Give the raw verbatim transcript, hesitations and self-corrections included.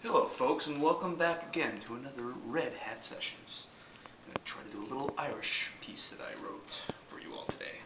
Hello folks, and welcome back again to another Red Hat Sessions. I'm going to try to do a little Irish piece that I wrote for you all today.